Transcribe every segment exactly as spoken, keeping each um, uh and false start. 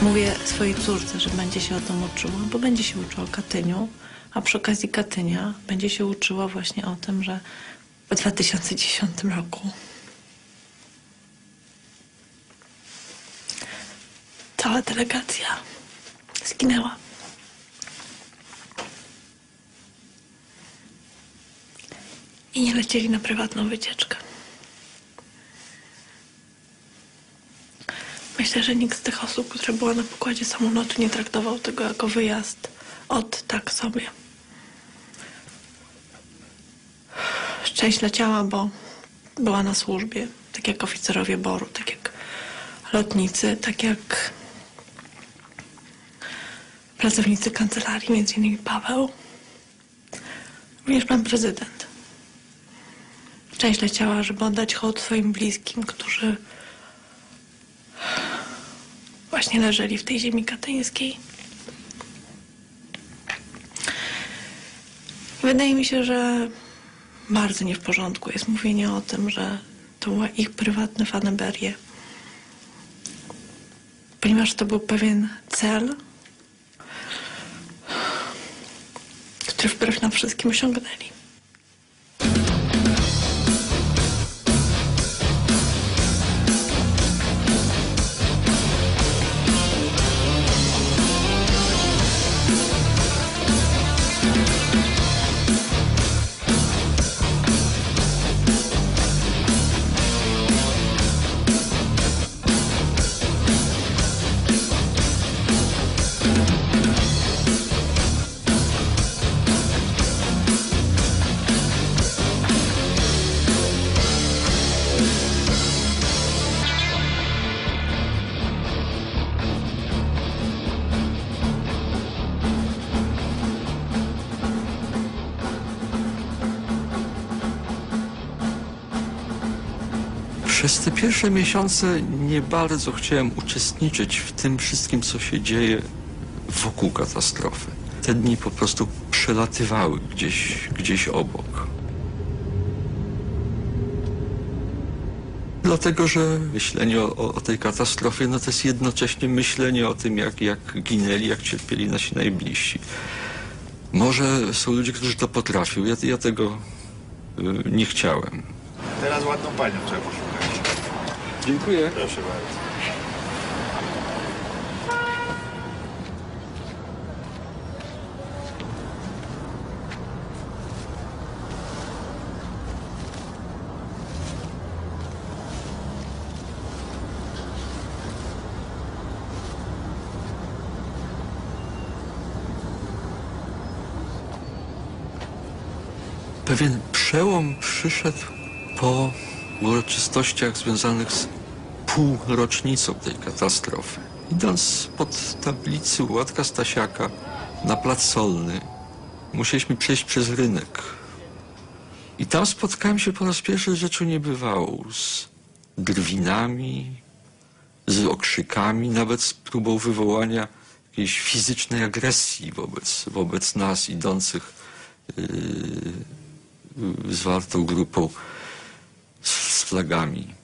Mówię swojej córce, że będzie się o tym uczyła, bo będzie się uczyła o Katyniu, a przy okazji Katynia będzie się uczyła właśnie o tym, że w dwa tysiące dziesiątym roku cała delegacja zginęła. I nie lecieli na prywatną wycieczkę. Myślę, że nikt z tych osób, która była na pokładzie samolotu, nie traktował tego jako wyjazd od tak sobie. Część leciała, bo była na służbie, tak jak oficerowie boru, tak jak lotnicy, tak jak pracownicy kancelarii, między innymi Paweł, również pan prezydent. Część leciała, żeby oddać hołd swoim bliskim, którzy właśnie leżeli w tej ziemi katyńskiej. Wydaje mi się, że bardzo nie w porządku jest mówienie o tym, że to była ich prywatne fanaberie, ponieważ to był pewien cel, który wbrew nam wszystkim osiągnęli. Przez te pierwsze miesiące nie bardzo chciałem uczestniczyć w tym wszystkim, co się dzieje wokół katastrofy. Te dni po prostu przelatywały gdzieś, gdzieś obok. Dlatego, że myślenie o, o tej katastrofie, no to jest jednocześnie myślenie o tym, jak, jak ginęli, jak cierpieli nasi najbliżsi. Może są ludzie, którzy to potrafią. Ja, ja tego y, nie chciałem. Teraz ładną panią trzeba poszukać. Dziękuję. Proszę bardzo. Pewien przełom przyszedł po uroczystościach związanych z półrocznicą tej katastrofy. Idąc pod tablicę Władka Stasiaka na Plac Solny, musieliśmy przejść przez rynek. I tam spotkałem się po raz pierwszy z rzeczą niebywałą, z drwinami, z okrzykami, nawet z próbą wywołania jakiejś fizycznej agresji wobec, wobec nas idących yy, zwartą grupą z flagami.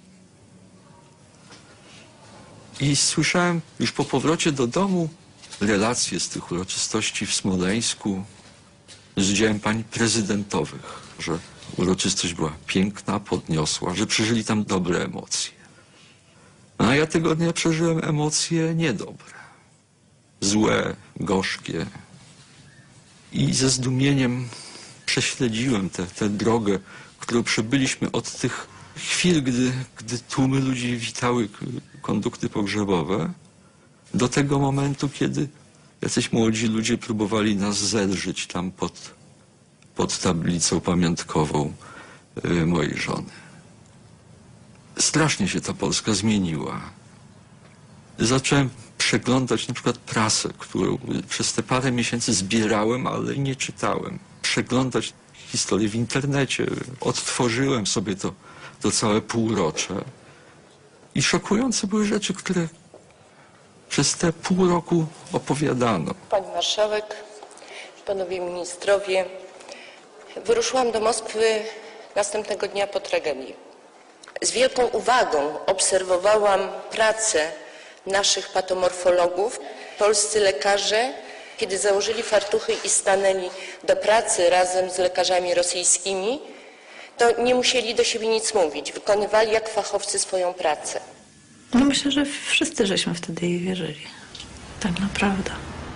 I słyszałem już po powrocie do domu relacje z tych uroczystości w Smoleńsku z udziałem pań prezydentowych, że uroczystość była piękna, podniosła, że przeżyli tam dobre emocje. No a ja tego dnia przeżyłem emocje niedobre, złe, gorzkie. I ze zdumieniem prześledziłem tę drogę, którą przebyliśmy od tych chwil, gdy, gdy tłumy ludzi witały kondukty pogrzebowe, do tego momentu, kiedy jacyś młodzi ludzie próbowali nas zedrzyć tam pod, pod tablicą pamiątkową y, mojej żony. Strasznie się ta Polska zmieniła. Zacząłem przeglądać na przykład prasę, którą przez te parę miesięcy zbierałem, ale nie czytałem. Przeglądać historię w internecie. Odtworzyłem sobie to, to całe półrocze. I szokujące były rzeczy, które przez te pół roku opowiadano. Pani marszałek, panowie ministrowie, wyruszyłam do Moskwy następnego dnia po tragedii. Z wielką uwagą obserwowałam pracę naszych patomorfologów. Polscy lekarze, kiedy założyli fartuchy i stanęli do pracy razem z lekarzami rosyjskimi, to nie musieli do siebie nic mówić. Wykonywali jak fachowcy swoją pracę. No myślę, że wszyscy żeśmy wtedy jej wierzyli. Tak naprawdę.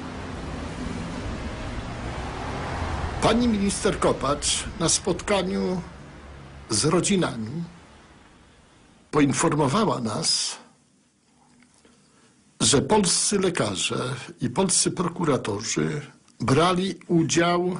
Pani minister Kopacz na spotkaniu z rodzinami poinformowała nas, że polscy lekarze i polscy prokuratorzy brali udział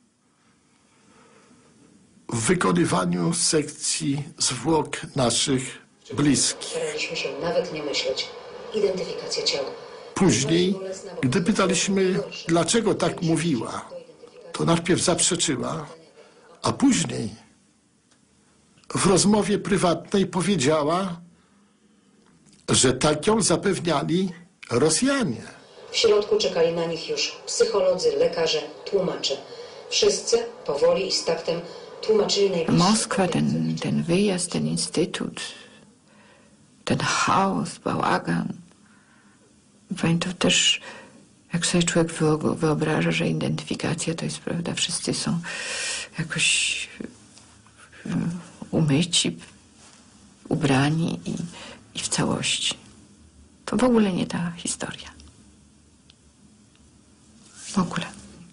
w wykonywaniu sekcji zwłok naszych bliskich. Staraliśmy się nawet nie myśleć. Identyfikacja ciała. Później, gdy pytaliśmy, dlaczego tak mówiła, to najpierw zaprzeczyła, a później w rozmowie prywatnej powiedziała, że tak ją zapewniali Rosjanie. W środku czekali na nich już psycholodzy, lekarze, tłumacze. Wszyscy powoli i z taktem tłumaczyli najbliższe. Moskwa, ten, ten wyjazd, ten instytut, ten chaos, bałagan. Pamiętam też, jak sobie człowiek wyobraża, że identyfikacja to jest, prawda, wszyscy są jakoś umyci, ubrani i, i w całości. To w ogóle nie ta historia. W ogóle.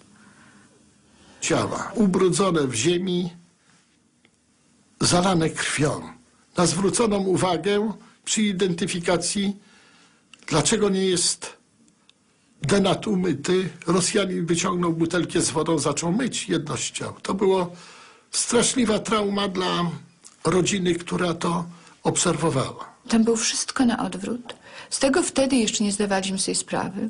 Ciała ubrudzone w ziemi, zalane krwią. Na zwróconą uwagę przy identyfikacji, dlaczego nie jest denat umyty. Rosjanin wyciągnął butelkę z wodą, zaczął myć jedno z ciał. To było straszliwa trauma dla rodziny, która to obserwowała. Tam było wszystko na odwrót. Z tego wtedy jeszcze nie zdawaliśmy sobie sprawy.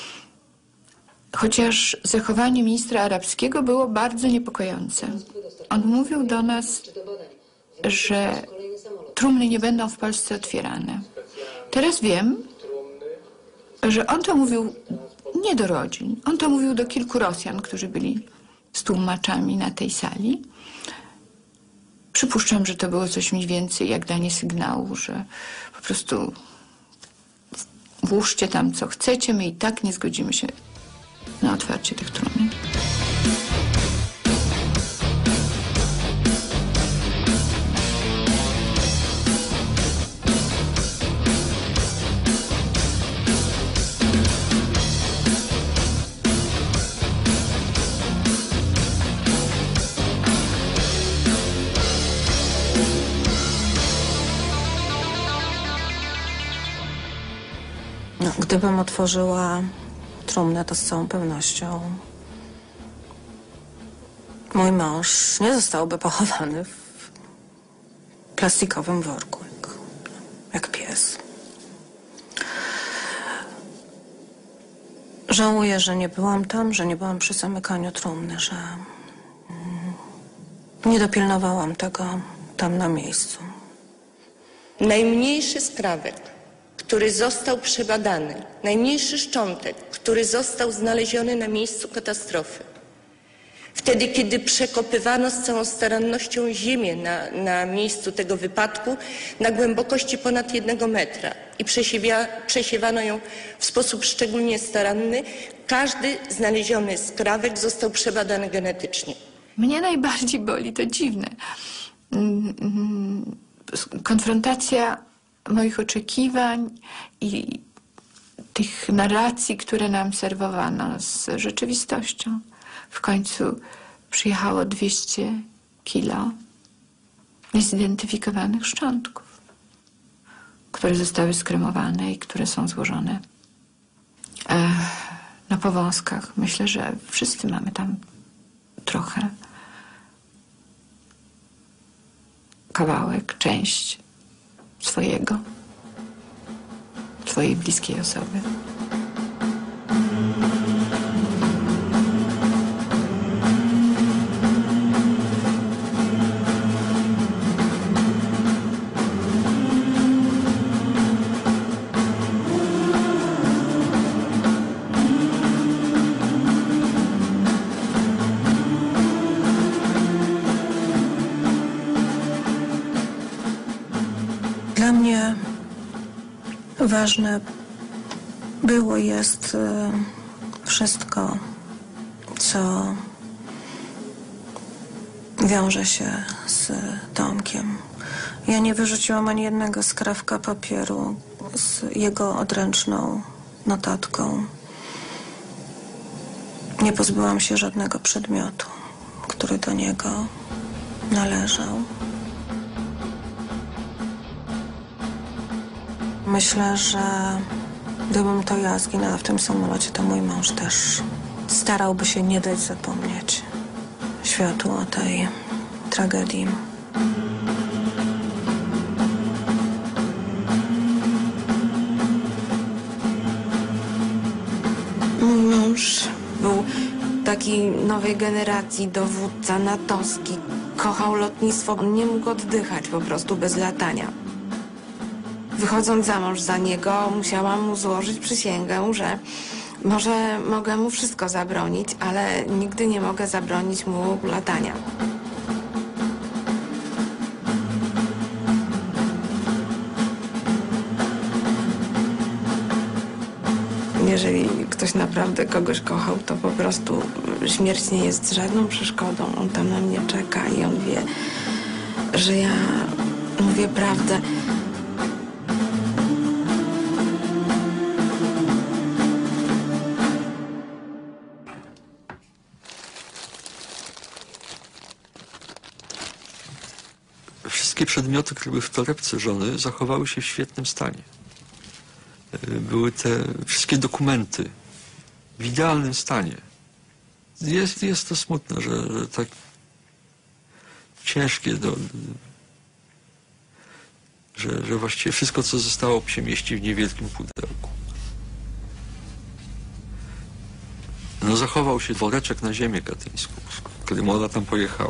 Chociaż zachowanie ministra arabskiego było bardzo niepokojące. On mówił do nas, że trumny nie będą w Polsce otwierane. Teraz wiem, że on to mówił nie do rodzin. On to mówił do kilku Rosjan, którzy byli z tłumaczami na tej sali. Przypuszczam, że to było coś mniej więcej jak danie sygnału, że po prostu włóżcie tam co chcecie, my i tak nie zgodzimy się na otwarcie tych trumien. No, gdybym otworzyła trumnę, to z całą pewnością mój mąż nie zostałby pochowany w plastikowym worku, jak, jak pies. Żałuję, że nie byłam tam, że nie byłam przy zamykaniu trumny, że mm, nie dopilnowałam tego tam na miejscu. Najmniejszy skrawek, który został przebadany, najmniejszy szczątek, który został znaleziony na miejscu katastrofy. Wtedy, kiedy przekopywano z całą starannością ziemię na, na miejscu tego wypadku na głębokości ponad jednego metra i przesiewia, przesiewano ją w sposób szczególnie staranny, każdy znaleziony skrawek został przebadany genetycznie. Mnie najbardziej boli, to dziwne, konfrontacja moich oczekiwań i tych narracji, które nam serwowano z rzeczywistością. W końcu przyjechało dwieście kilo niezidentyfikowanych szczątków, które zostały skremowane i które są złożone e, na powązkach. Myślę, że wszyscy mamy tam trochę kawałek, część swojego, swojej bliskiej osoby. Dla mnie ważne Było i jest y, wszystko, co wiąże się z Tomkiem. Ja nie wyrzuciłam ani jednego skrawka papieru z jego odręczną notatką. Nie pozbyłam się żadnego przedmiotu, który do niego należał. Myślę, że gdybym to ja zginęła w tym samolocie, to mój mąż też starałby się nie dać zapomnieć światu o tej tragedii. Mój mąż był taki nowej generacji dowódca natowski. Kochał lotnictwo. On nie mógł oddychać po prostu bez latania. Wychodząc za mąż za niego, musiałam mu złożyć przysięgę, że może mogę mu wszystko zabronić, ale nigdy nie mogę zabronić mu latania. Jeżeli ktoś naprawdę kogoś kochał, to po prostu śmierć nie jest żadną przeszkodą. On tam na mnie czeka i on wie, że ja mówię prawdę. Wszystkie przedmioty, które były w torebce żony, zachowały się w świetnym stanie. Były te wszystkie dokumenty w idealnym stanie. Jest, jest to smutne, że, że tak ciężkie, do, że, że właściwie wszystko, co zostało, się mieści w niewielkim pudełku. No, zachował się woreczek na ziemię katyńską, z którym ona tam pojechała.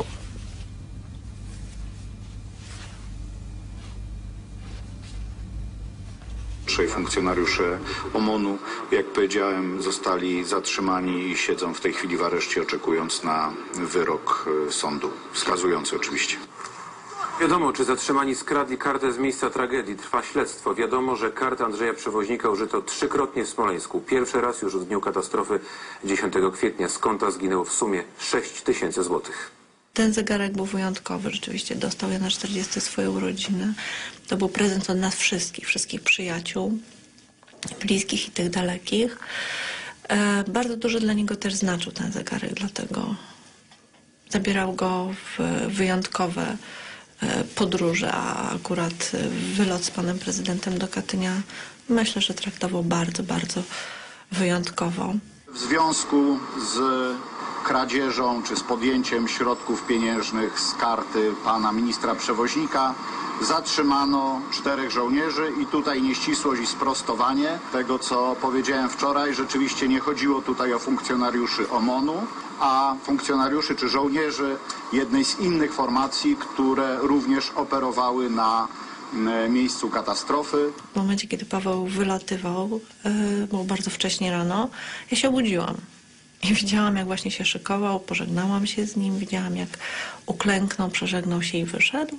Trzej funkcjonariusze OMON-u, jak powiedziałem, zostali zatrzymani i siedzą w tej chwili w areszcie, oczekując na wyrok sądu, wskazujący oczywiście. Wiadomo, czy zatrzymani skradli kartę z miejsca tragedii. Trwa śledztwo. Wiadomo, że kartę Andrzeja Przewoźnika użyto trzykrotnie w Smoleńsku. Pierwszy raz już w dniu katastrofy dziesiątego kwietnia. Z konta zginęło w sumie sześć tysięcy złotych. Ten zegarek był wyjątkowy, rzeczywiście dostał ja na czterdzieste swoje urodziny. To był prezent od nas wszystkich, wszystkich przyjaciół, bliskich i tych dalekich. E, bardzo dużo dla niego też znaczył ten zegarek, dlatego zabierał go w wyjątkowe e, podróże, a akurat wylot z panem prezydentem do Katynia myślę, że traktował bardzo, bardzo wyjątkowo. W związku z kradzieżą czy z podjęciem środków pieniężnych z karty pana ministra Przewoźnika zatrzymano czterech żołnierzy i tutaj nieścisłość i sprostowanie tego, co powiedziałem wczoraj. Rzeczywiście nie chodziło tutaj o funkcjonariuszy OMON-u, a funkcjonariuszy czy żołnierzy jednej z innych formacji, które również operowały na miejscu katastrofy. W momencie, kiedy Paweł wylatywał, yy, było bardzo wcześnie rano, ja się obudziłam. I widziałam, jak właśnie się szykował, pożegnałam się z nim, widziałam, jak uklęknął, przeżegnał się i wyszedł.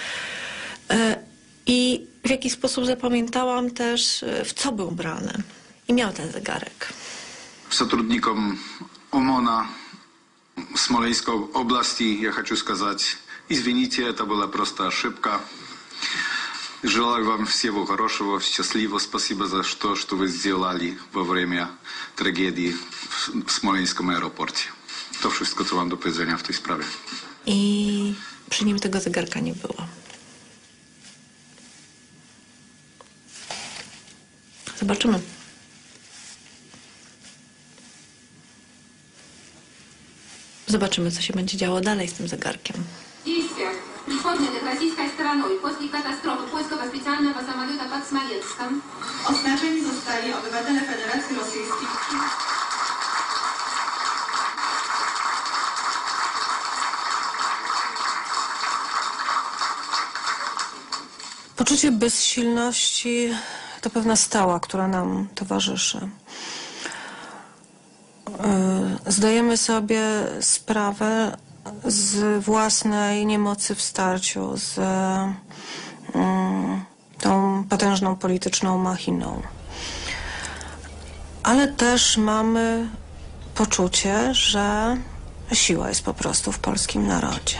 I w jaki sposób zapamiętałam też, w co był ubrany. I miał ten zegarek. Сотрудникам ОМОНа Смоленской области я хочу сказать, извините, это была просто ошибка. Желаю вам всего хорошего, счастливого. Спасибо за то, что вы сделали во время трагедии w smoleńskim aeroporcie. To wszystko, co mam do powiedzenia w tej sprawie. I przy nim tego zegarka nie było. Zobaczymy. Zobaczymy, co się będzie działo dalej z tym zegarkiem. Действиях, предпринятых российской стороной после катастрофы польского специального самолета под Смоленском, oznaczeni zostali obywatele Federacji Rosyjskiej. Poczucie bezsilności to pewna stała, która nam towarzyszy. Zdajemy sobie sprawę z własnej niemocy w starciu z tą potężną polityczną machiną. ale też mamy poczucie, że siła jest po prostu w polskim narodzie.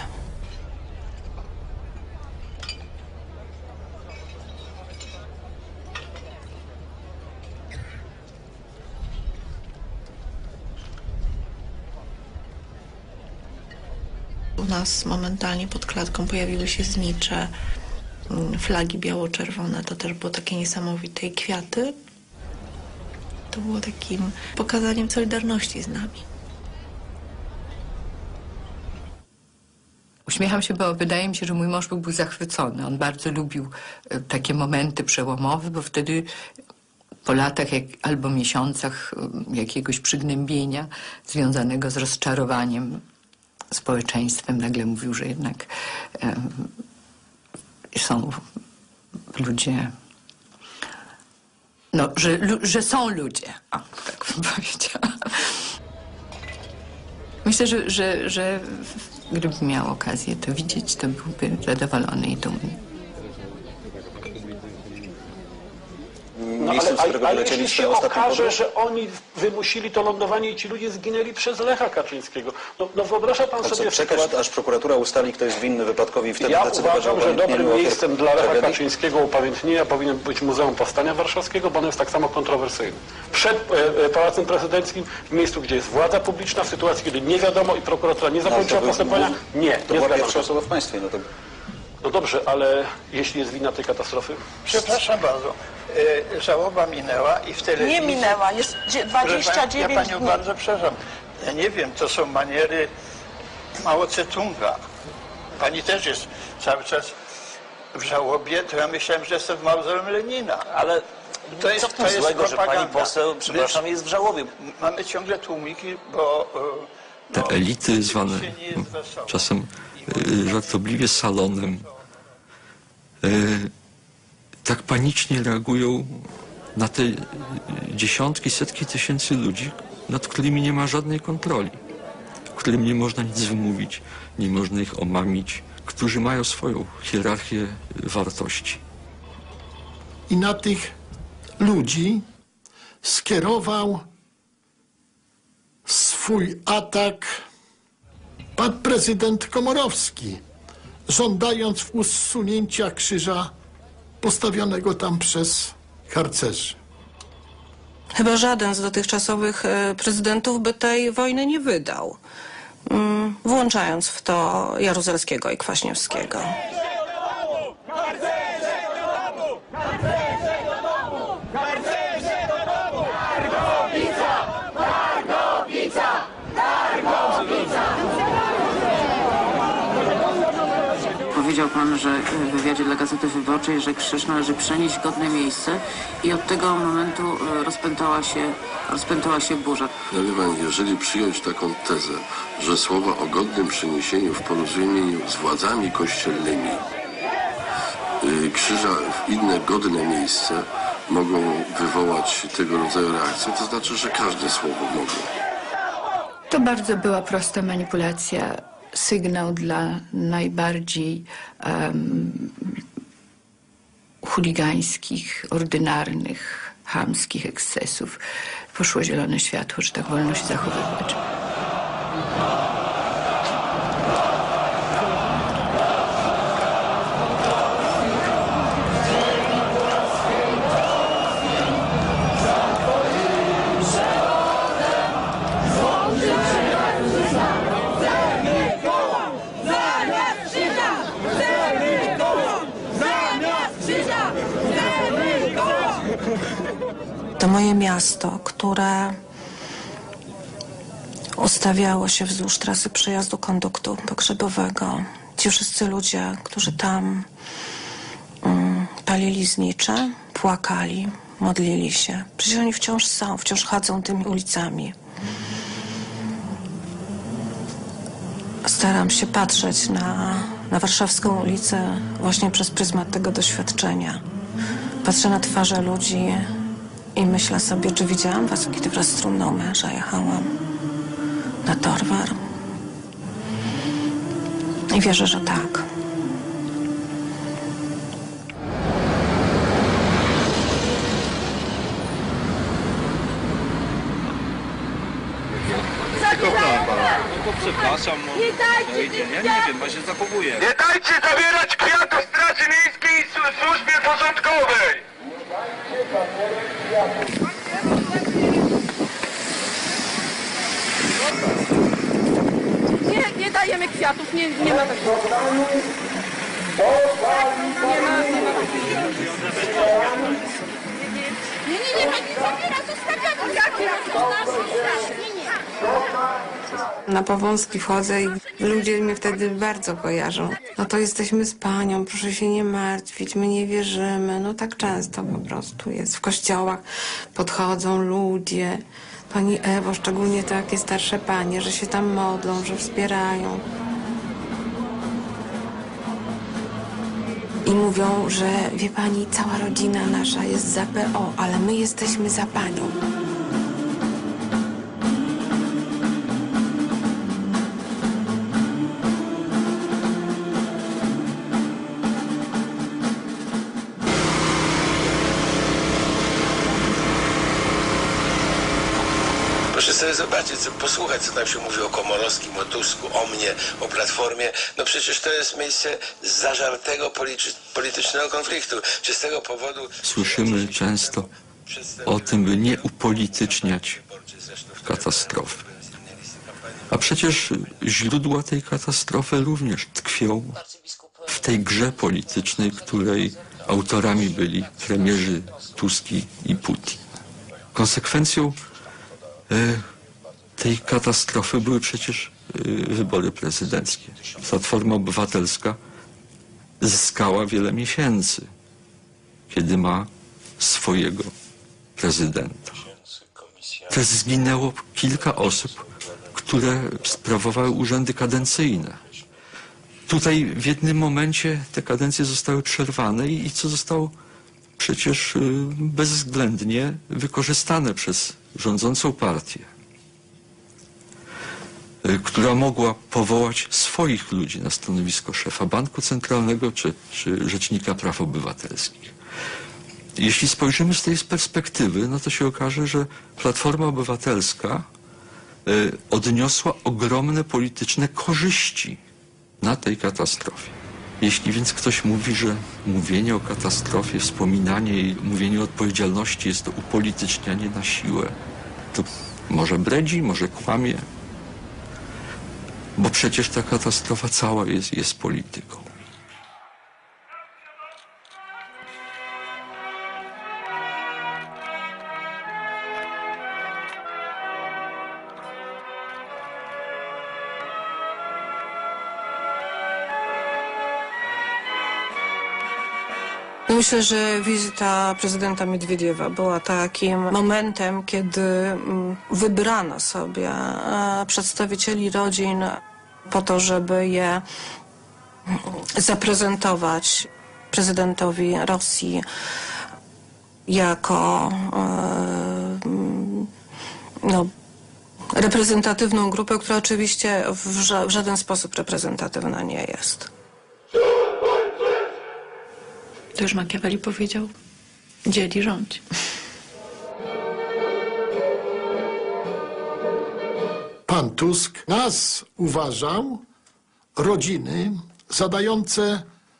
U nas momentalnie pod klatką pojawiły się znicze, flagi biało-czerwone. To też było takie niesamowite. I kwiaty to było takim pokazaniem solidarności z nami. Uśmiecham się, bo wydaje mi się, że mój mąż był zachwycony. On bardzo lubił takie momenty przełomowe, bo wtedy po latach jak, albo miesiącach jakiegoś przygnębienia związanego z rozczarowaniem społeczeństwem, nagle mówił, że jednak um, są ludzie, no, że, że są ludzie. O, tak bym powiedziała. Myślę, że, że, że gdybym miał okazję to widzieć, to byłby zadowolony i dumny. No, ale, ale, ale jeśli się okaże, że oni wymusili to lądowanie i ci ludzie zginęli przez Lecha Kaczyńskiego. No, no wyobraża pan A sobie... co, czekać, aż prokuratura ustali, kto jest winny wypadkowi i wtedy Ja decydować uważam, o że upamiętnieniu dobrym ofiar miejscem dla Lecha tragedii? Kaczyńskiego upamiętnienia powinien być Muzeum Powstania Warszawskiego, bo ono jest tak samo kontrowersyjne. Przed e, Pałacem Prezydenckim, w miejscu, gdzie jest władza publiczna, w sytuacji, kiedy nie wiadomo i prokuratura nie zakończyła No, postępowania, nie, To nie była zgadzam pierwsza się. osoba w państwie. No to... No dobrze, ale jeśli jest wina tej katastrofy? Przepraszam bardzo, e, żałoba minęła i w telewizji... Nie minęła, jest dwadzieścia dziewięć Ja panią dni. bardzo przepraszam. Ja nie wiem, to są maniery Mao Tse-tunga. Pani też jest cały czas w żałobie, to ja myślałem, że jestem w mauzoleum Lenina, ale to jest, Co w tym to jest złego, że pani propaganda. poseł, przepraszam, My- jest w żałobie? Mamy ciągle tłumiki, bo... e, Te elity zwane no, czasem y, żartobliwie salonem y, tak panicznie reagują na te y, dziesiątki, setki tysięcy ludzi, nad którymi nie ma żadnej kontroli, którym nie można nic wymówić, nie można ich omamić, którzy mają swoją hierarchię wartości. I na tych ludzi skierował swój atak pan prezydent Komorowski, żądając usunięcia krzyża postawionego tam przez harcerzy. Chyba żaden z dotychczasowych e, prezydentów by tej wojny nie wydał, mm, włączając w to Jaruzelskiego i Kwaśniewskiego. Powiedział pan, że w wywiadzie dla Gazety Wyborczej, że krzyż należy przenieść w godne miejsce i od tego momentu rozpętała się, rozpętała się burza. Ja wie pan, jeżeli przyjąć taką tezę, że słowa o godnym przeniesieniu w porozumieniu z władzami kościelnymi yy, krzyża w inne godne miejsce mogą wywołać tego rodzaju reakcje, to znaczy, że każde słowo mogą. To bardzo była prosta manipulacja, sygnał dla najbardziej um, chuligańskich, ordynarnych, chamskich ekscesów. Poszło zielone światło, że tak wolno się zachowywać. To moje miasto, które ustawiało się wzdłuż trasy przejazdu konduktu pogrzebowego. Ci wszyscy ludzie, którzy tam um, palili znicze, płakali, modlili się. Przecież oni wciąż są, wciąż chodzą tymi ulicami. Staram się patrzeć na, na warszawską ulicę właśnie przez pryzmat tego doświadczenia. Patrzę na twarze ludzi i myślę sobie, czy widziałam was, kiedy wraz z trumną męża jechałam na Torwar. I wierzę, że tak. kopnąłem pana. No to przepraszam, no, no idzie. Ja nie wiem, bo się zachowuję. Nie dajcie zabierać kwiatów Straży Miejskiej i Słu- Służbie Porządkowej! Nie, nie dajemy kwiatów, nie, nie ma takiego. Nie ma, nie ma Nie, nie, nie, pani zabiera, zostawiamy. Jakie? To nasze strasznie, nie, nie. Na Powązki wchodzę i ludzie mnie wtedy bardzo kojarzą. No to jesteśmy z panią, proszę się nie martwić, my nie wierzymy. No tak często po prostu jest. W kościołach podchodzą ludzie. Pani Ewo, szczególnie takie starsze panie, że się tam modlą, że wspierają. I mówią, że wie pani, cała rodzina nasza jest za P O, ale my jesteśmy za panią. Proszę sobie zobaczyć, co, posłuchać, co tam się mówi o Komorowskim, o Tusku, o mnie, o Platformie. No przecież to jest miejsce zażartego politycznego konfliktu. Czy z tego powodu... Słyszymy często o tym, by nie upolityczniać katastrofy. A przecież źródła tej katastrofy również tkwią w tej grze politycznej, której autorami byli premierzy Tuski i Putin. Konsekwencją tej katastrofy były przecież wybory prezydenckie. Platforma Obywatelska zyskała wiele miesięcy, kiedy ma swojego prezydenta. Też zginęło kilka osób, które sprawowały urzędy kadencyjne. Tutaj w jednym momencie te kadencje zostały przerwane i, i co zostało przecież bezwzględnie wykorzystane przez rządzącą partię, która mogła powołać swoich ludzi na stanowisko szefa Banku Centralnego czy, czy Rzecznika Praw Obywatelskich. Jeśli spojrzymy z tej perspektywy, no to się okaże, że Platforma Obywatelska y, odniosła ogromne polityczne korzyści na tej katastrofie. Jeśli więc ktoś mówi, że mówienie o katastrofie, wspominanie i mówienie o odpowiedzialności jest to upolitycznianie na siłę, to może bredzi, może kłamie, bo przecież ta katastrofa cała jest, jest polityką. Myślę, że wizyta prezydenta Miedwiediewa była takim momentem, kiedy wybrano sobie przedstawicieli rodzin po to, żeby je zaprezentować prezydentowi Rosji jako no, reprezentatywną grupę, która oczywiście w, ża w żaden sposób reprezentatywna nie jest. To już Machiavelli powiedział, dzieli rządź. Pan Tusk nas uważał, rodziny, zadające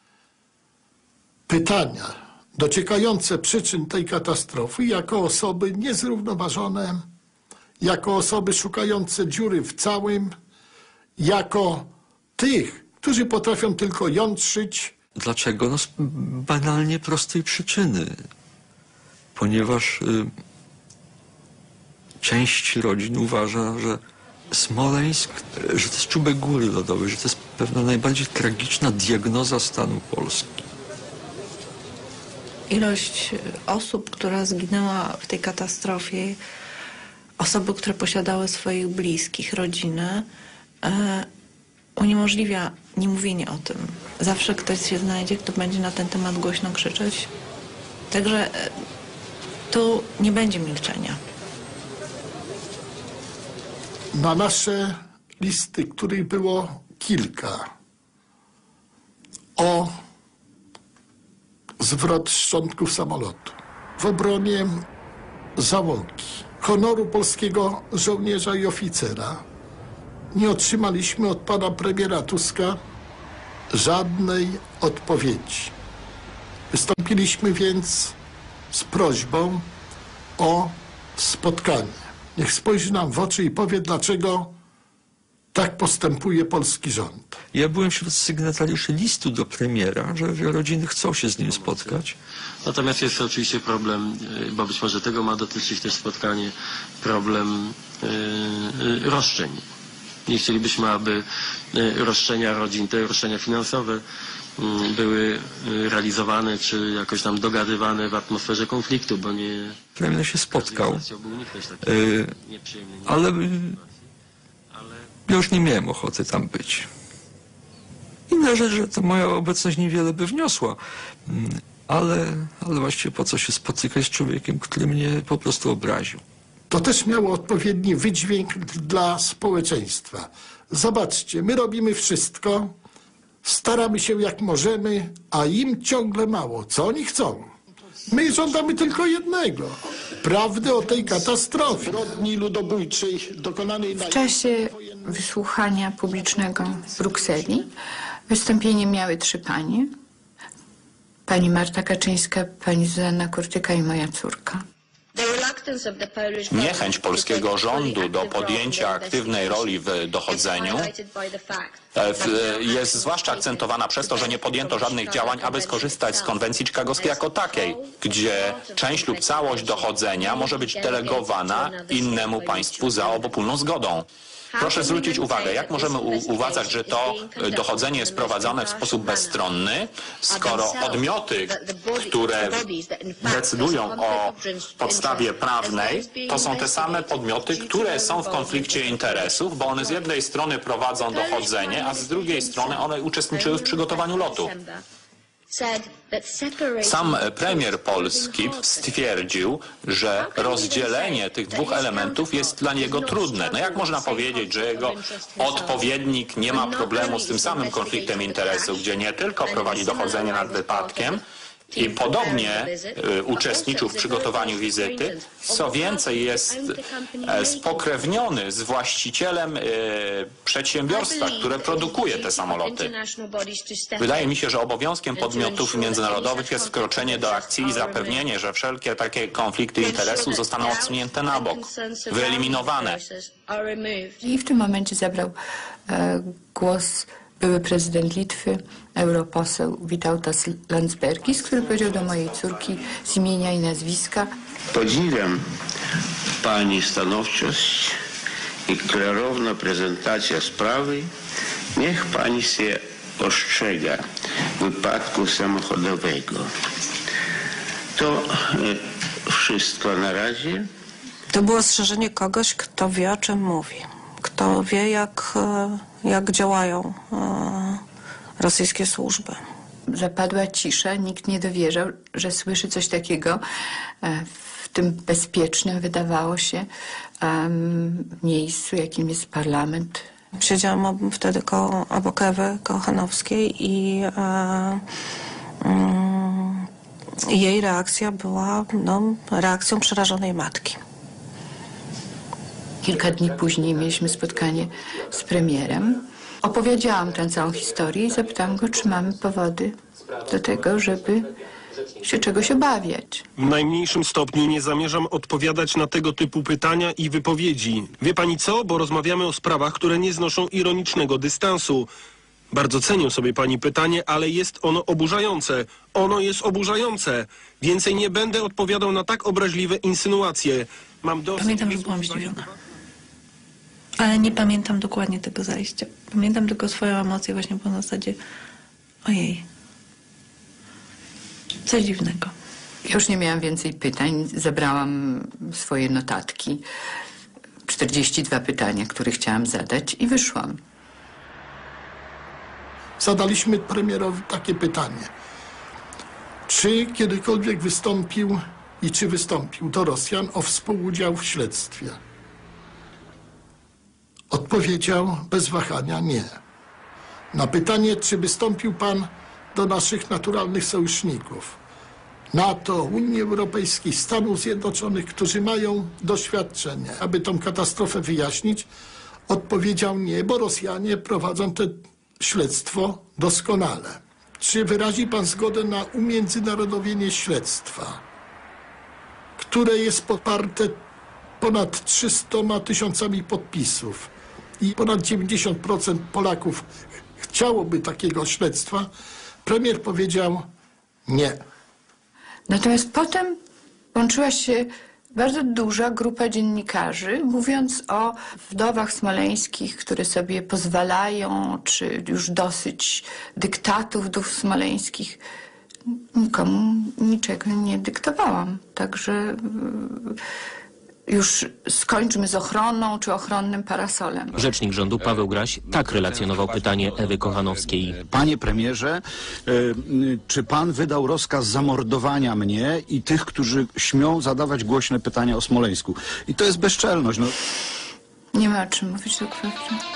pytania dociekające przyczyn tej katastrofy jako osoby niezrównoważone, jako osoby szukające dziury w całym, jako tych, którzy potrafią tylko jątrzyć. Dlaczego? No z banalnie prostej przyczyny. Ponieważ y, część rodzin uważa, że Smoleńsk, że to jest czubek góry lodowej, że to jest pewna najbardziej tragiczna diagnoza stanu Polski. Ilość osób, która zginęła w tej katastrofie, osoby, które posiadały swoich bliskich, rodzinę, e, uniemożliwia niemówienie o tym. Zawsze ktoś się znajdzie, kto będzie na ten temat głośno krzyczeć. Także e, tu nie będzie milczenia. Na nasze listy, których było kilka, o zwrot szczątków samolotu w obronie załogi, honoru polskiego żołnierza i oficera, nie otrzymaliśmy od pana premiera Tuska żadnej odpowiedzi. Wystąpiliśmy więc z prośbą o spotkanie. Niech spojrzy nam w oczy i powie, dlaczego tak postępuje polski rząd. Ja byłem wśród sygnatariuszy listu do premiera, że rodziny chcą się z nim spotkać. Natomiast jest oczywiście problem, bo być może tego ma dotyczyć też spotkanie, problem yy, roszczeń. Nie chcielibyśmy, aby roszczenia rodzin, te roszczenia finansowe były realizowane czy jakoś tam dogadywane w atmosferze konfliktu, bo nie... Premier się spotkał, yy, ale ja już nie miałem ochoty tam być. Inna rzecz, że to moja obecność niewiele by wniosła, ale, ale właściwie po co się spotykać z człowiekiem, który mnie po prostu obraził. To też miało odpowiedni wydźwięk dla społeczeństwa. Zobaczcie, my robimy wszystko, staramy się jak możemy, a im ciągle mało. Co oni chcą? My żądamy tylko jednego. Prawdy o tej katastrofie. Zbrodni ludobójczej dokonanej na... W czasie wysłuchania publicznego w Brukseli wystąpienie miały trzy panie. Pani Marta Kaczyńska, pani Zuzanna Kurtyka i moja córka. Niechęć polskiego rządu do podjęcia aktywnej roli w dochodzeniu jest zwłaszcza akcentowana przez to, że nie podjęto żadnych działań, aby skorzystać z konwencji chicagowskiej jako takiej, gdzie część lub całość dochodzenia może być delegowana innemu państwu za obopólną zgodą. Proszę zwrócić uwagę, jak możemy uważać, że to dochodzenie jest prowadzone w sposób bezstronny, skoro podmioty, które decydują o podstawie prawnej, to są te same podmioty, które są w konflikcie interesów, bo one z jednej strony prowadzą dochodzenie, a z drugiej strony one uczestniczyły w przygotowaniu lotu. Sam premier Polski stwierdził, że rozdzielenie tych dwóch elementów jest dla niego trudne. No jak można powiedzieć, że jego odpowiednik nie ma problemu z tym samym konfliktem interesów, gdzie nie tylko prowadzi dochodzenie nad wypadkiem i podobnie y, uczestniczył w przygotowaniu wizyty, co więcej jest e, spokrewniony z właścicielem e, przedsiębiorstwa, które produkuje te samoloty. Wydaje mi się, że obowiązkiem podmiotów międzynarodowych jest wkroczenie do akcji i zapewnienie, że wszelkie takie konflikty interesów zostaną odsunięte na bok, wyeliminowane. I w tym momencie zabrał e, głos były prezydent Litwy, europoseł Witautas Landsbergis, który powiedział do mojej córki z imienia i nazwiska: Podziwiam pani stanowczość i klarowna prezentacja sprawy. Niech pani się ostrzega wypadku samochodowego. To wszystko na razie. To było ostrzeżenie kogoś, kto wie, o czym mówi. Kto wie, jak, jak działają rosyjskie służby. Zapadła cisza, nikt nie dowierzał, że słyszy coś takiego w tym bezpiecznym, wydawało się, um, miejscu, jakim jest parlament. Siedziałam wtedy koło, obok Ewy Kochanowskiej i e, mm, jej reakcja była no, reakcją przerażonej matki. Kilka dni później mieliśmy spotkanie z premierem. Opowiedziałam tę całą historię i zapytałam go, czy mamy powody do tego, żeby się czegoś obawiać. W najmniejszym stopniu nie zamierzam odpowiadać na tego typu pytania i wypowiedzi. Wie pani co? Bo rozmawiamy o sprawach, które nie znoszą ironicznego dystansu. Bardzo cenię sobie pani pytanie, ale jest ono oburzające. Ono jest oburzające. Więcej nie będę odpowiadał na tak obraźliwe insynuacje. Mam dosyć... Pamiętam, że byłam zdziwiona. Ale nie pamiętam dokładnie tego zajścia. Pamiętam tylko swoją emocję właśnie po zasadzie ojej. Coś dziwnego. Ja już nie miałam więcej pytań. Zabrałam swoje notatki. czterdzieści dwa pytania, które chciałam zadać i wyszłam. Zadaliśmy premierowi takie pytanie. Czy kiedykolwiek wystąpił i czy wystąpił do Rosjan o współudział w śledztwie? Odpowiedział bez wahania nie. Na pytanie, czy wystąpił pan do naszych naturalnych sojuszników, NATO, Unii Europejskiej, Stanów Zjednoczonych, którzy mają doświadczenie, aby tą katastrofę wyjaśnić, Odpowiedział nie, bo Rosjanie prowadzą to śledztwo doskonale. Czy wyrazi pan zgodę na umiędzynarodowienie śledztwa, które jest poparte ponad trzystoma tysiącami podpisów i ponad dziewięćdziesiąt procent Polaków chciałoby takiego śledztwa? Premier powiedział nie. Natomiast potem łączyła się bardzo duża grupa dziennikarzy, mówiąc o wdowach smoleńskich, które sobie pozwalają, czy już dosyć dyktatu wdów smoleńskich. Nikomu niczego nie dyktowałam. Także już skończmy z ochroną czy ochronnym parasolem. Rzecznik rządu Paweł Graś tak relacjonował pytanie Ewy Kochanowskiej. Panie premierze, czy pan wydał rozkaz zamordowania mnie i tych, którzy śmią zadawać głośne pytania o Smoleńsku? I to jest bezczelność. No. Nie ma o czym mówić dokładnie.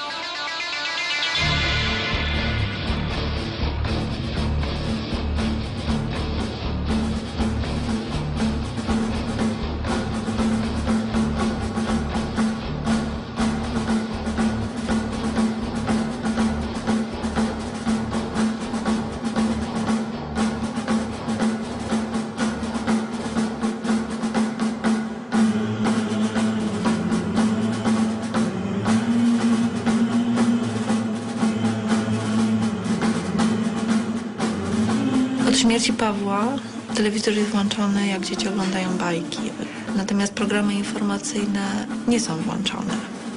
Od śmierci Pawła telewizor jest włączony, jak dzieci oglądają bajki. Natomiast programy informacyjne nie są włączone.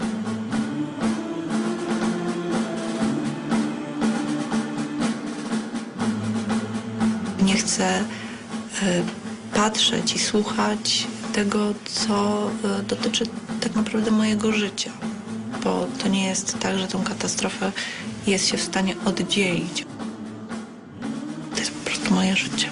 Nie chcę y, patrzeć i słuchać tego, co y, dotyczy tak naprawdę mojego życia. Bo to nie jest tak, że tą katastrofę jest się w stanie oddzielić. To jest po prostu moje życie.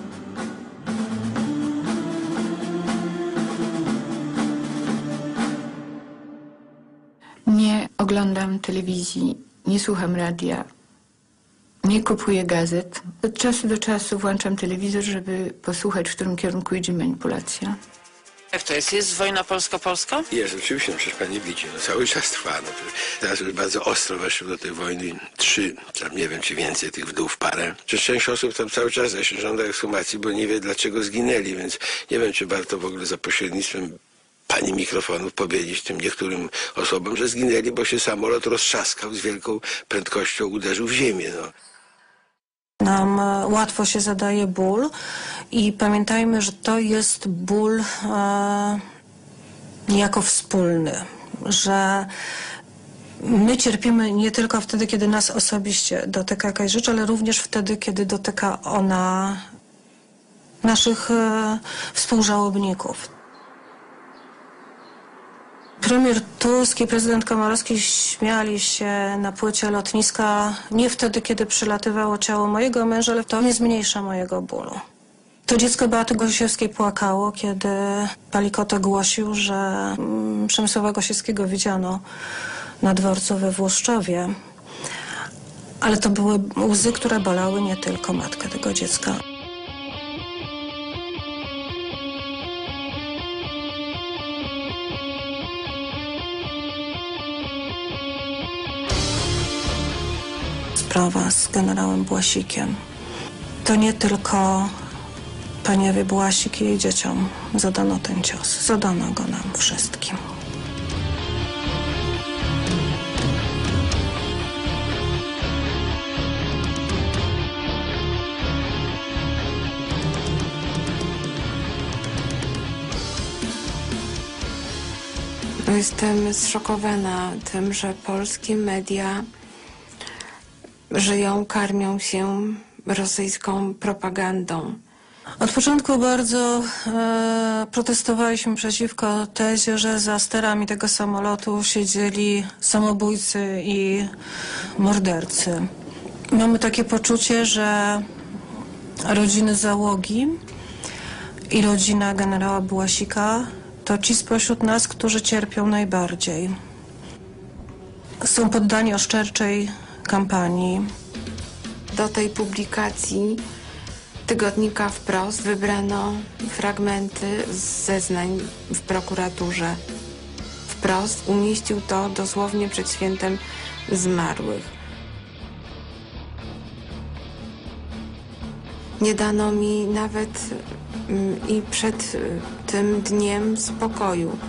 Nie oglądam telewizji, nie słucham radia, nie kupuję gazet. Od czasu do czasu włączam telewizor, żeby posłuchać, w którym kierunku idzie manipulacja. Jak to jest? Jest wojna polsko-polska? Jest, oczywiście, no przecież pani widzi, no cały czas trwa. No, teraz już bardzo ostro weszły do tej wojny trzy, tam nie wiem czy więcej tych wdów parę. Przecież część osób tam cały czas się żąda ekshumacji, bo nie wie dlaczego zginęli, więc nie wiem czy warto w ogóle za pośrednictwem pani mikrofonów powiedzieć tym niektórym osobom, że zginęli, bo się samolot roztrzaskał z wielką prędkością, uderzył w ziemię. No. Nam łatwo się zadaje ból i pamiętajmy, że to jest ból e, niejako wspólny, że my cierpimy nie tylko wtedy, kiedy nas osobiście dotyka jakaś rzecz, ale również wtedy, kiedy dotyka ona naszych e, współżałobników. Premier Tusk i prezydent Komorowski śmiali się na płycie lotniska nie wtedy, kiedy przylatywało ciało mojego męża, ale to nie zmniejsza mojego bólu. To dziecko Beaty Gosiewskiej płakało, kiedy Palikota głosił, że mm, Przemysława Gosiewskiego widziano na dworcu we Włoszczowie. Ale to były łzy, które bolały nie tylko matkę tego dziecka. Sprawa z generałem Błasikiem. To nie tylko pani Ewie Błasik i jej dzieciom zadano ten cios. Zadano go nam wszystkim. Jestem zszokowana tym, że polskie media żyją, karmią się rosyjską propagandą. Od początku bardzo e, protestowaliśmy przeciwko tezie, że za sterami tego samolotu siedzieli samobójcy i mordercy. Mamy takie poczucie, że rodziny załogi i rodzina generała Błasika to ci spośród nas, którzy cierpią najbardziej. Są poddani oszczerczej kampanii. Do tej publikacji tygodnika Wprost wybrano fragmenty z zeznań w prokuraturze w wprost, umieścił to dosłownie przed świętem zmarłych. Nie dano mi nawet mm, i przed y, tym dniem spokoju.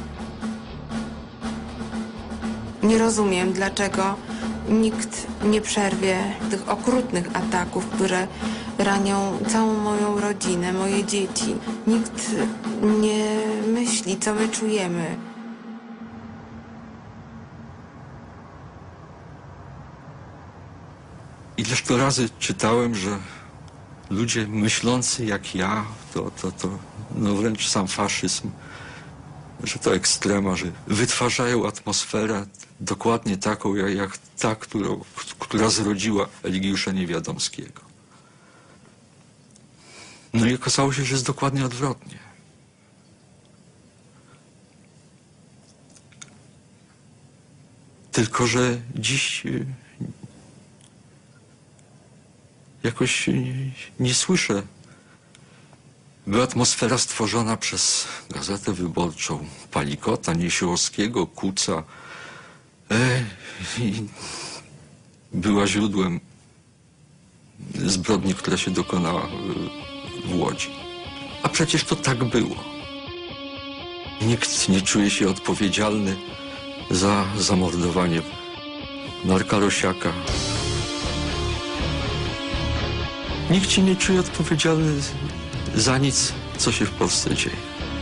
Nie rozumiem, dlaczego nikt nie przerwie tych okrutnych ataków, które ranią całą moją rodzinę, moje dzieci. Nikt nie myśli, co my czujemy. Ileż to razy czytałem, że ludzie myślący jak ja, to, to, to no wręcz sam faszyzm, że to ekstrema, że wytwarzają atmosferę dokładnie taką, jak, jak ta, którą, która zrodziła Eligiusza Niewiadomskiego. No i okazało się, że jest dokładnie odwrotnie. Tylko że dziś jakoś nie słyszę, by atmosfera stworzona przez Gazetę Wyborczą, Palikota, Niesiołowskiego, Kuca e, była źródłem zbrodni, która się dokonała w Łodzi. A przecież to tak było. Nikt nie czuje się odpowiedzialny za zamordowanie Marka Rosiaka. Nikt się nie czuje odpowiedzialny za nic, co się w Polsce dzieje.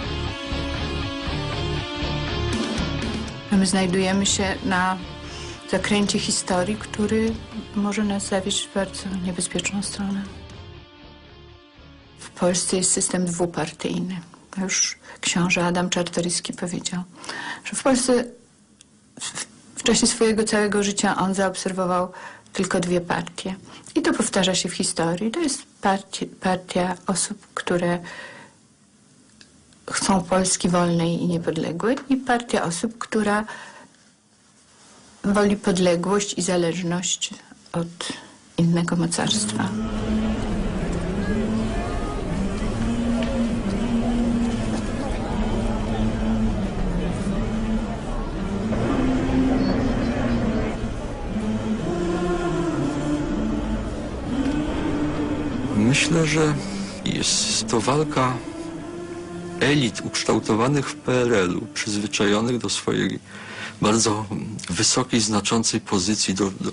My znajdujemy się na zakręcie historii, który może nas zawieść w bardzo niebezpieczną stronę. W Polsce jest system dwupartyjny. Już książę Adam Czartoryski powiedział, że w Polsce w, w czasie swojego całego życia on zaobserwował tylko dwie partie. I to powtarza się w historii. To jest partia, partia osób, które chcą Polski wolnej i niepodległej i partia osób, która woli podległość i zależność od innego mocarstwa. Myślę, że jest to walka elit ukształtowanych w P R L u, przyzwyczajonych do swojej bardzo wysokiej, znaczącej pozycji, do, do,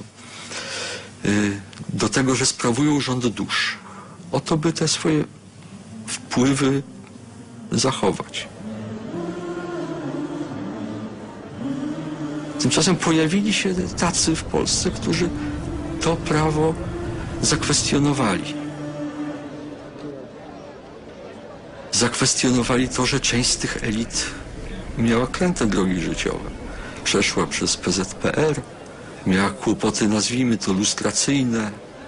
do tego, że sprawują rząd dusz. O to, by te swoje wpływy zachować. Tymczasem pojawili się tacy w Polsce, którzy to prawo zakwestionowali. Zakwestionowali to, że część z tych elit miała kręte drogi życiowe. Przeszła przez P Z P R, miała kłopoty, nazwijmy to, lustracyjne.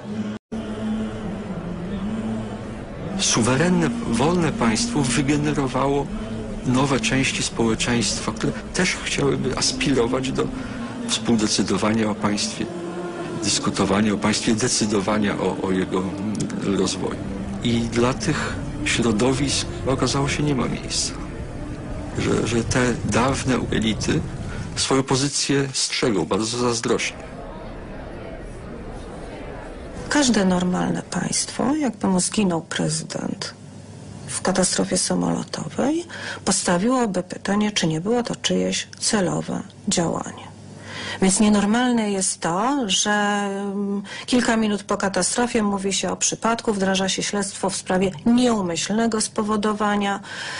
Suwerenne, wolne państwo wygenerowało nowe części społeczeństwa, które też chciałyby aspirować do współdecydowania o państwie, dyskutowania o państwie, decydowania o, o jego rozwoju. I dla tych środowisk okazało się, nie ma miejsca. Że, że te dawne elity swoją pozycję strzegą bardzo zazdrośnie. Każde normalne państwo, jakby mu zginął prezydent w katastrofie samolotowej, postawiłoby pytanie, czy nie było to czyjeś celowe działanie. Więc nienormalne jest to, że kilka minut po katastrofie mówi się o przypadku, wdraża się śledztwo w sprawie nieumyślnego spowodowania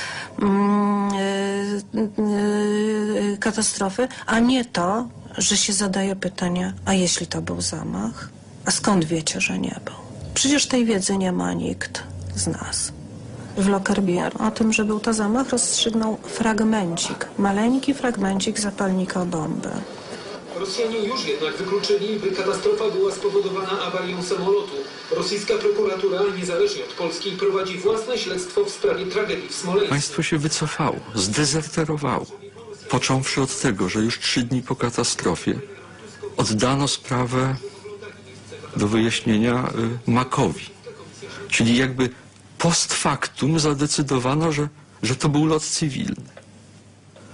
katastrofy, a nie to, że się zadaje pytanie, a jeśli to był zamach? A skąd wiecie, że nie był? Przecież tej wiedzy nie ma nikt z nas. W Lockerbie o tym, że był to zamach, rozstrzygnął fragmencik, maleńki fragmencik zapalnika bomby. Rosjanie już jednak wykluczyli, by katastrofa była spowodowana awarią samolotu. Rosyjska prokuratura, niezależnie od polskiej, prowadzi własne śledztwo w sprawie tragedii w Smoleńsku. Państwo się wycofało, zdezerterowało. Począwszy od tego, że już trzy dni po katastrofie oddano sprawę do wyjaśnienia y, Makowi. Czyli jakby post factum zadecydowano, że, że to był lot cywilny.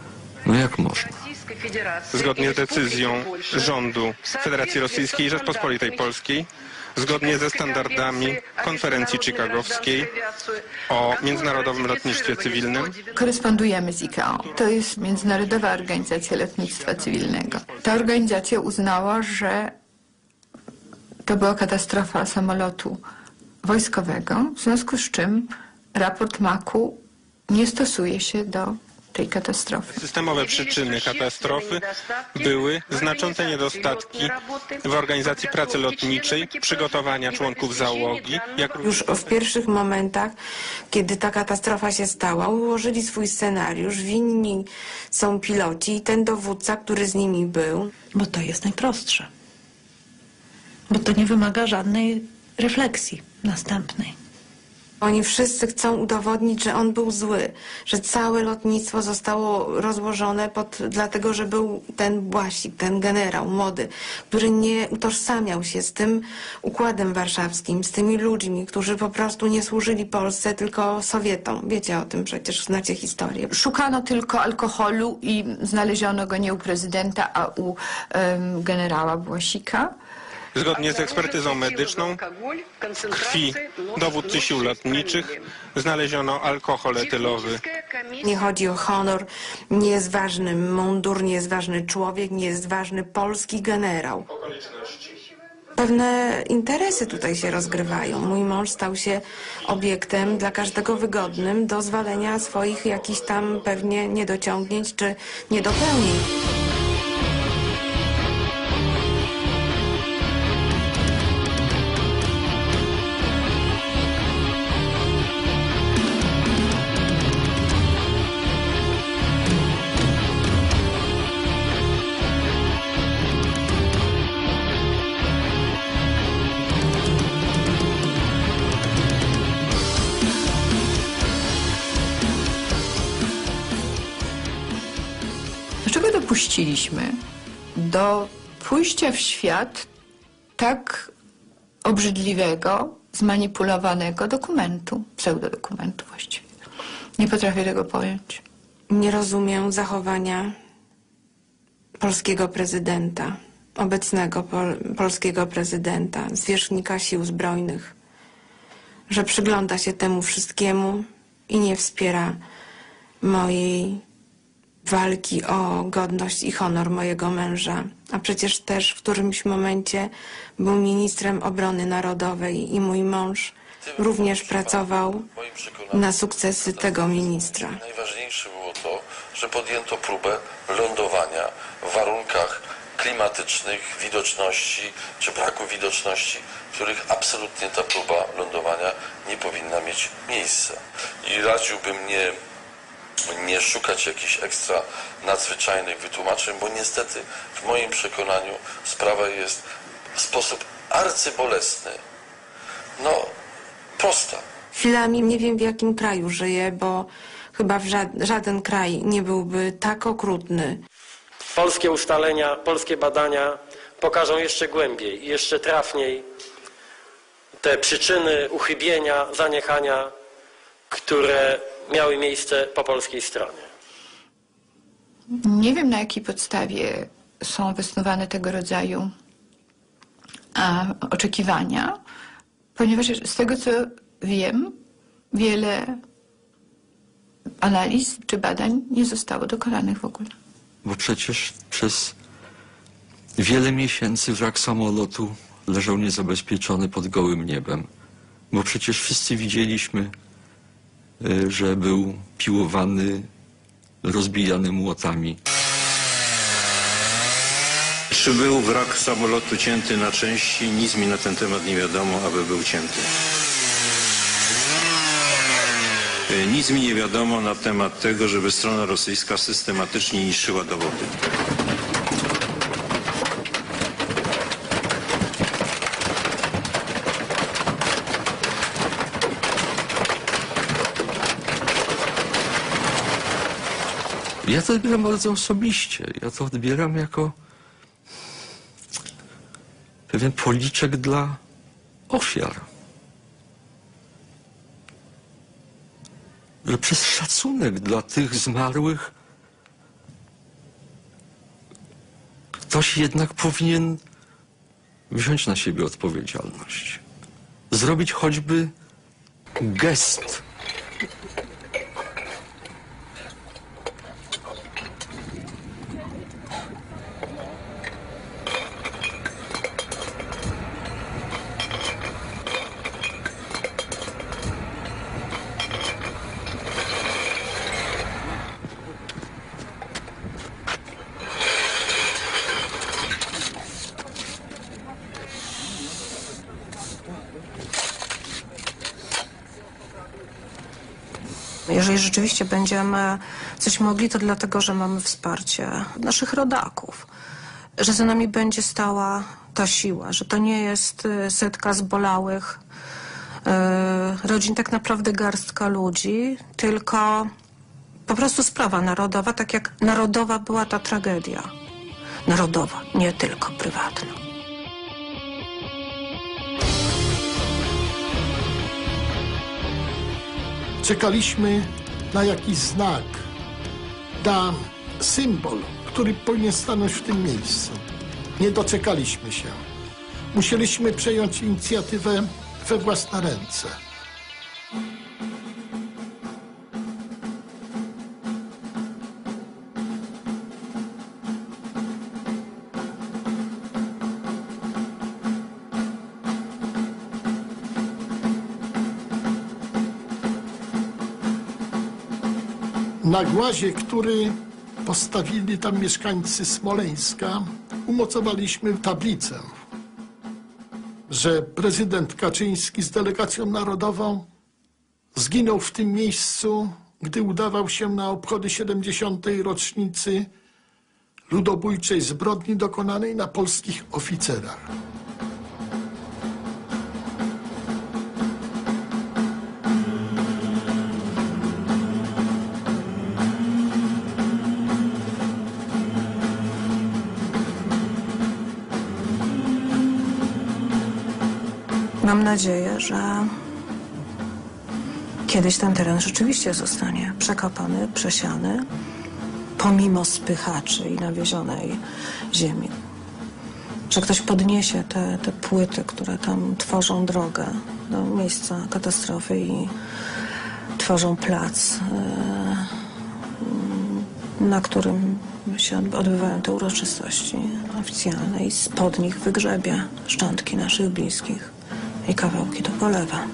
No jak można? Zgodnie z decyzją rządu Federacji Rosyjskiej i Rzeczpospolitej Polskiej, zgodnie ze standardami konferencji chicagowskiej o międzynarodowym lotnictwie cywilnym. Korespondujemy z I C A O. To jest Międzynarodowa Organizacja Lotnictwa Cywilnego. Ta organizacja uznała, że to była katastrofa samolotu wojskowego, w związku z czym raport maku nie stosuje się do tej katastrofy. Systemowe przyczyny katastrofy były znaczące niedostatki w organizacji pracy lotniczej, przygotowania członków załogi. Jak... Już w pierwszych momentach, kiedy ta katastrofa się stała, ułożyli swój scenariusz, winni są piloci i ten dowódca, który z nimi był. Bo to jest najprostsze. Bo to nie wymaga żadnej refleksji następnej. Oni wszyscy chcą udowodnić, że on był zły, że całe lotnictwo zostało rozłożone pod, dlatego, że był ten Błasik, ten generał młody, który nie utożsamiał się z tym układem warszawskim, z tymi ludźmi, którzy po prostu nie służyli Polsce, tylko Sowietom. Wiecie o tym przecież, znacie historię. Szukano tylko alkoholu i znaleziono go nie u prezydenta, a u um, generała Błasika. Zgodnie z ekspertyzą medyczną w krwi dowódcy sił lotniczych znaleziono alkohol etylowy. Nie chodzi o honor, nie jest ważny mundur, nie jest ważny człowiek, nie jest ważny polski generał. Pewne interesy tutaj się rozgrywają. Mój mąż stał się obiektem dla każdego wygodnym do zwalenia swoich jakichś tam pewnie niedociągnięć czy niedopełnień. Dlaczego dopuściliśmy do pójścia w świat tak obrzydliwego, zmanipulowanego dokumentu, pseudodokumentu właściwie? Nie potrafię tego pojąć. Nie rozumiem zachowania polskiego prezydenta, obecnego pol polskiego prezydenta, zwierzchnika sił zbrojnych, że przygląda się temu wszystkiemu i nie wspiera mojej walki o godność i honor mojego męża. A przecież też w którymś momencie był ministrem obrony narodowej i mój mąż również pracował na sukcesy tego ministra. Najważniejsze było to, że podjęto próbę lądowania w warunkach klimatycznych, widoczności czy braku widoczności, w których absolutnie ta próba lądowania nie powinna mieć miejsca. I radziłbym nie nie szukać jakichś ekstra nadzwyczajnych wytłumaczeń, bo niestety w moim przekonaniu sprawa jest w sposób arcybolesny, no prosta. Chwilami nie wiem, w jakim kraju żyję, bo chyba w ża żaden kraj nie byłby tak okrutny. Polskie ustalenia, polskie badania pokażą jeszcze głębiej i jeszcze trafniej te przyczyny uchybienia, zaniechania, które miały miejsce po polskiej stronie. Nie wiem, na jakiej podstawie są wysnuwane tego rodzaju a, oczekiwania, ponieważ z tego, co wiem, wiele analiz czy badań nie zostało dokonanych w ogóle. Bo przecież przez wiele miesięcy wrak samolotu leżał niezabezpieczony pod gołym niebem. Bo przecież wszyscy widzieliśmy, że był piłowany, rozbijany młotami. Czy był wrak samolotu cięty na części? Nic mi na ten temat nie wiadomo, aby był cięty. Nic mi nie wiadomo na temat tego, żeby strona rosyjska systematycznie niszczyła dowody. Ja to odbieram bardzo osobiście. Ja to odbieram jako pewien policzek dla ofiar. Że przez szacunek dla tych zmarłych ktoś jednak powinien wziąć na siebie odpowiedzialność. Zrobić choćby gest. Jeżeli rzeczywiście będziemy coś mogli, to dlatego, że mamy wsparcie naszych rodaków, że za nami będzie stała ta siła, że to nie jest setka zbolałych yy, rodzin, tak naprawdę garstka ludzi, tylko po prostu sprawa narodowa, tak jak narodowa była ta tragedia. Narodowa, nie tylko prywatna. Czekaliśmy na jakiś znak, na symbol, który powinien stanąć w tym miejscu. Nie doczekaliśmy się. Musieliśmy przejąć inicjatywę we własne ręce. Na głazie, który postawili tam mieszkańcy Smoleńska, umocowaliśmy tablicę, że prezydent Kaczyński z delegacją narodową zginął w tym miejscu, gdy udawał się na obchody siedemdziesiątej rocznicy ludobójczej zbrodni dokonanej na polskich oficerach. Mam nadzieję, że kiedyś ten teren rzeczywiście zostanie przekopany, przesiany, pomimo spychaczy i nawiezionej ziemi. Że ktoś podniesie te, te płyty, które tam tworzą drogę do miejsca katastrofy i tworzą plac, na którym się odbywają te uroczystości oficjalne i spod nich wygrzebie szczątki naszych bliskich i kawałki do polewa.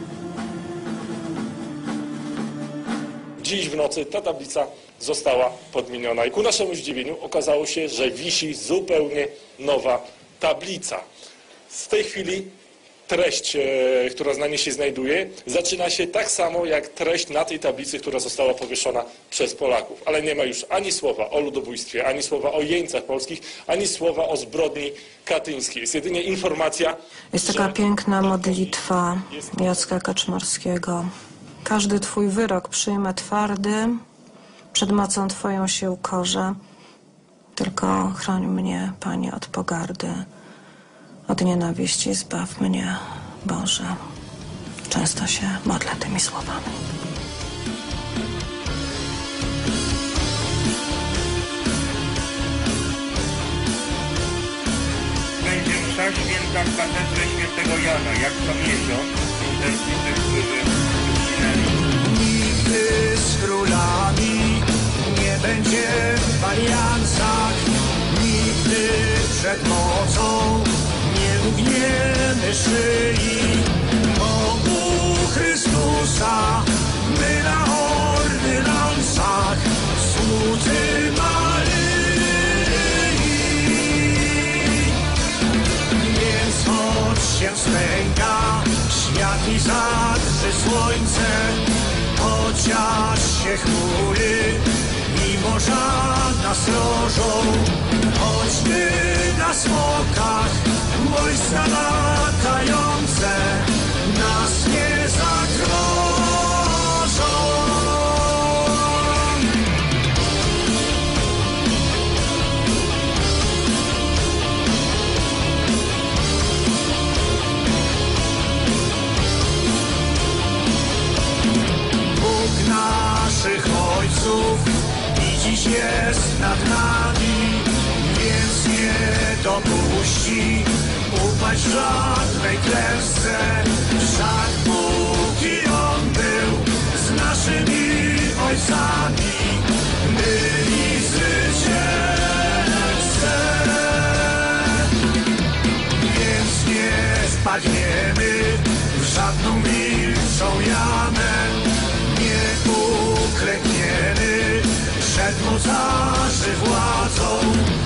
Dziś w nocy ta tablica została podmieniona i ku naszemu zdziwieniu okazało się, że wisi zupełnie nowa tablica. W tej chwili treść, e, która na niej się znajduje, zaczyna się tak samo jak treść na tej tablicy, która została powieszona przez Polaków. Ale nie ma już ani słowa o ludobójstwie, ani słowa o jeńcach polskich, ani słowa o zbrodni katyńskiej. Jest jedynie informacja, Jest taka piękna modlitwa Jacka Kaczmarskiego. Każdy Twój wyrok przyjmę twardy, przed mocą Twoją się ukorzę. Tylko chroń mnie, Panie, od pogardy, od nienawiści zbaw mnie, Boże. Często się modlę tymi słowami. Będzie msza święta w katedrze świętego Jana, jak co miesiąc, intensywny wpływy. Nigdy z królami nie będzie w aliansach, nigdy przed mocą nie ugniemy szyi. Bogu Chrystusa my na ordynansach słudzy Maryi. Więc choć się stęka świat i zadrży słońce, chociaż się chmury i morza nas rożą, choć my na smokach wojska latające nas nie zagrożą. Bóg naszych ojców i dziś jest nad nami, więc nie dopuści upaść żadnej klęsce. Wszak póki on był z naszymi ojcami, byli zwycięzcy. Więc nie wpadniemy w żadną wilczą jamę, nie uklękniemy przed mocarzy władzą.